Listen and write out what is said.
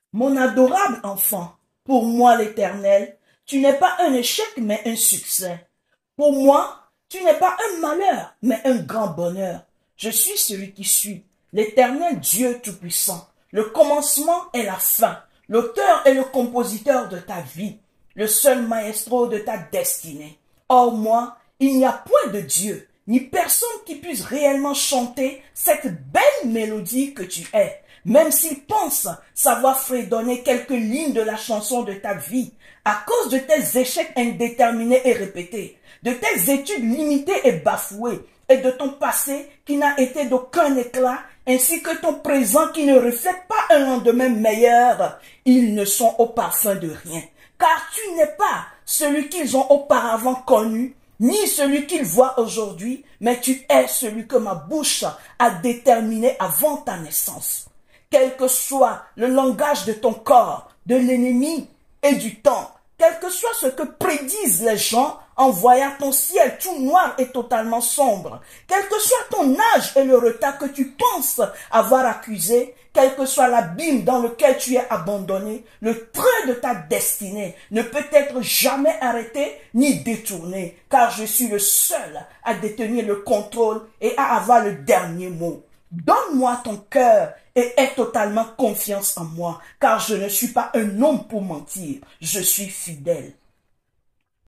Mon adorable enfant, pour moi l'Éternel, tu n'es pas un échec mais un succès. Pour moi, tu n'es pas un malheur mais un grand bonheur. Je suis celui qui suis, l'Éternel Dieu Tout-Puissant. Le commencement et la fin, l'auteur et le compositeur de ta vie, le seul maestro de ta destinée. Or moi, il n'y a point de Dieu, ni personne qui puisse réellement chanter cette belle mélodie que tu es. Même s'il pense savoir fredonner quelques lignes de la chanson de ta vie, à cause de tes échecs indéterminés et répétés, de tes études limitées et bafouées, et de ton passé qui n'a été d'aucun éclat, ainsi que ton présent qui ne reflète pas un lendemain meilleur, ils ne sont au parfum de rien. Car tu n'es pas celui qu'ils ont auparavant connu, ni celui qu'ils voient aujourd'hui, mais tu es celui que ma bouche a déterminé avant ta naissance. Quel que soit le langage de ton corps, de l'ennemi et du temps, quel que soit ce que prédisent les gens en voyant ton ciel tout noir et totalement sombre, quel que soit ton âge et le retard que tu penses avoir accusé, quel que soit l'abîme dans lequel tu es abandonné, le train de ta destinée ne peut être jamais arrêté ni détourné, car je suis le seul à détenir le contrôle et à avoir le dernier mot. Donne-moi ton cœur et aie totalement confiance en moi, car je ne suis pas un homme pour mentir, je suis fidèle.